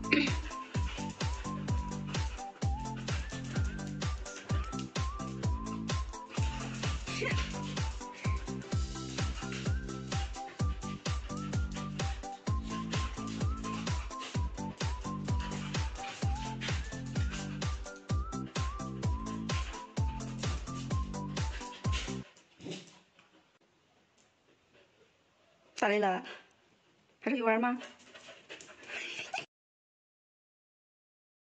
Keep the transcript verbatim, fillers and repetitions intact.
咋的了？还是有玩吗？